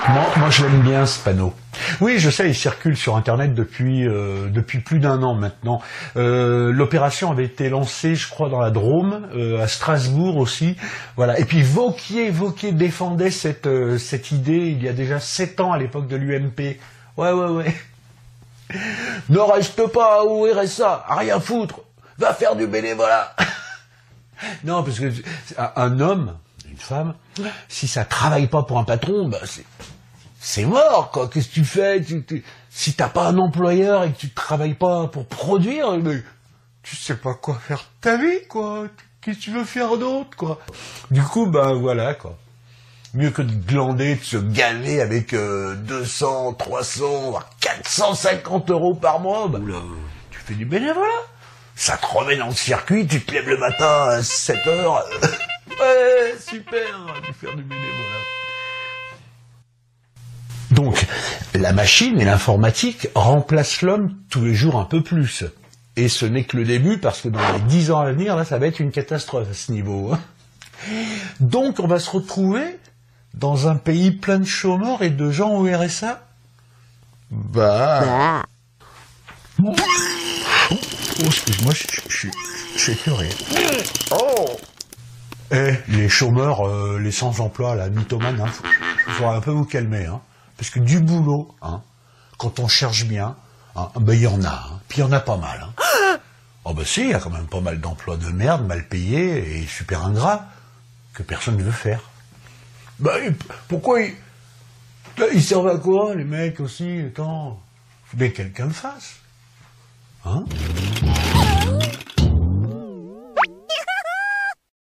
Moi je l'aime bien ce panneau. Oui, je sais, il circule sur Internet depuis plus d'1 an maintenant. L'opération avait été lancée, je crois, dans la Drôme, à Strasbourg aussi. Voilà. Et puis Vauquier défendait cette idée il y a déjà 7 ans à l'époque de l'UMP. Ouais. Ne reste pas au RSA, à rien foutre, va faire du bénévolat. Non, parce que un homme, une femme, si ça travaille pas pour un patron, bah c'est mort, quoi. Qu'est-ce que tu fais? Si t'as pas un employeur et que tu travailles pas pour produire, mais tu sais pas quoi faire de ta vie, quoi. Qu'est-ce que tu veux faire d'autre, quoi? Du coup, ben voilà, quoi. Mieux que de glander, de se gaver avec 200, 300, voire 450 euros par mois, bah, tu fais du bénévolat. Ça te remet dans le circuit, tu te lèves le matin à 7 heures. Ouais, super, de faire du bénévolat. Donc, la machine et l'informatique remplacent l'homme tous les jours un peu plus. Et ce n'est que le début, parce que dans les 10 ans à venir, là, ça va être une catastrophe à ce niveau. Donc, on va se retrouver dans un pays plein de chômeurs et de gens au RSA. Bah... Oh, excuse-moi, je suis écœuré. Oh. Les chômeurs, les sans-emploi, la mythomane, faut un peu vous calmer, hein. Parce que du boulot, hein, quand on cherche bien, hein, ben il y en a, hein, puis il y en a pas mal. Hein. Oh ben si, il y a quand même pas mal d'emplois de merde, mal payés et super ingrats, que personne ne veut faire. Ben, pourquoi ils servent à quoi, les mecs aussi, attends, faut bien que quelqu'un le fasse. Hein?